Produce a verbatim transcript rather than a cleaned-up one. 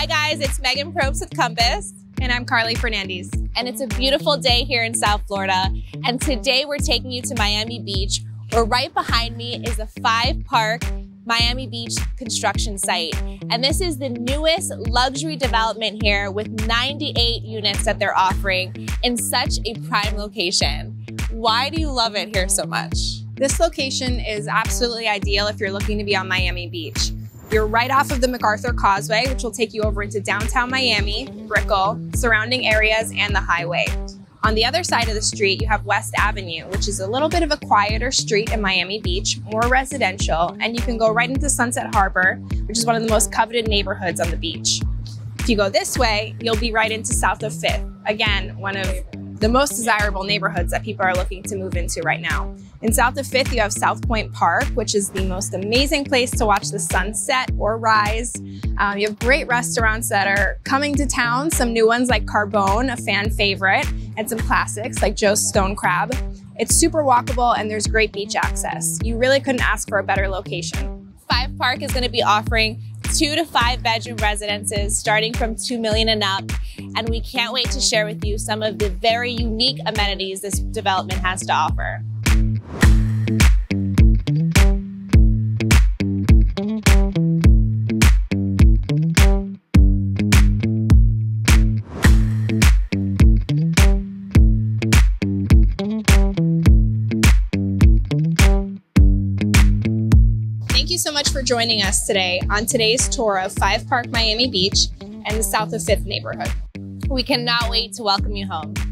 Hi guys, it's Megan Probst with Compass. And I'm Carly Fernandez. And it's a beautiful day here in South Florida. And today we're taking you to Miami Beach, where right behind me is a five-park Miami Beach construction site. And this is the newest luxury development here with ninety-eight units that they're offering in such a prime location. Why do you love it here so much? This location is absolutely ideal if you're looking to be on Miami Beach. You're right off of the MacArthur Causeway, which will take you over into downtown Miami, Brickell, surrounding areas, and the highway. On the other side of the street, you have West Avenue, which is a little bit of a quieter street in Miami Beach, more residential, and you can go right into Sunset Harbor, which is one of the most coveted neighborhoods on the beach. If you go this way, you'll be right into South of Fifth. Again, one of the most desirable neighborhoods that people are looking to move into right now. In South of Fifth, you have South Point Park, which is the most amazing place to watch the sunset or rise. Um, you have great restaurants that are coming to town, some new ones like Carbone, a fan favorite, and some classics like Joe's Stone Crab. It's super walkable and there's great beach access. You really couldn't ask for a better location. Five Park is going to be offering two to five bedroom residences starting from two million and up. And we can't wait to share with you some of the very unique amenities this development has to offer. Thank you so much for joining us today on today's tour of Five Park Miami Beach and the South of Fifth neighborhood. We cannot wait to welcome you home.